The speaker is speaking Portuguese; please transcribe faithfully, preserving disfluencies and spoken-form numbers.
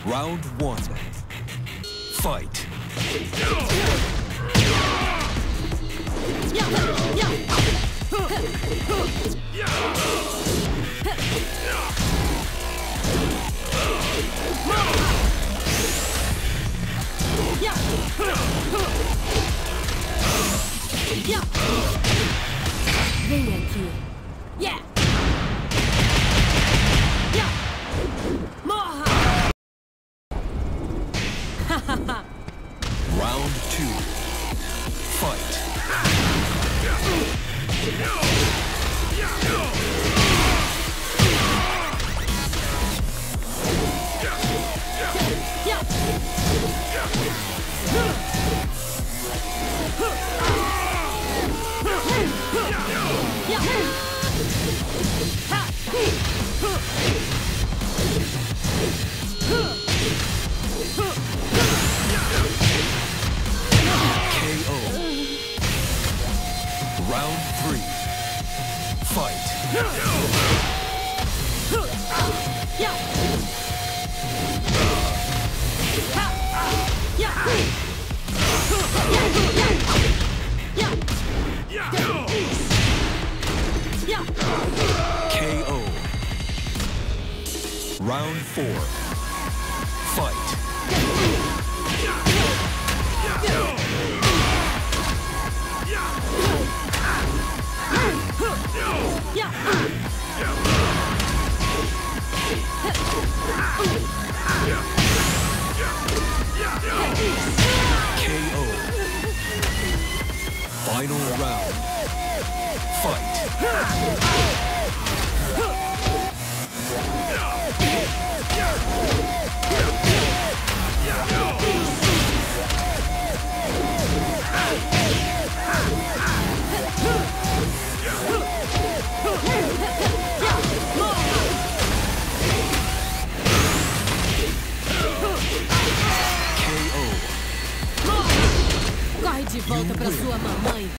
Round one. Fight. Vem aqui. Yeah. Yeah. Morra. Round two. Fight. K O. Round three. Fight. K O. Round four. Fight. K O. Final round. Fight. Corre de volta pra sua mamãe.